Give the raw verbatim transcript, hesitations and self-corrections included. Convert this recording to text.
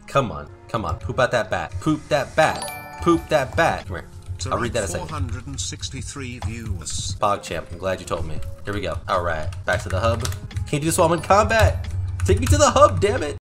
Come on, come on, poop out that bat. Poop that bat. Poop that bat. Come here. I'll read that in a second. four hundred sixty-three views. PogChamp, I'm glad you told me. Here we go. Alright, back to the hub. Can't do this while I'm in combat. Take me to the hub, damn it.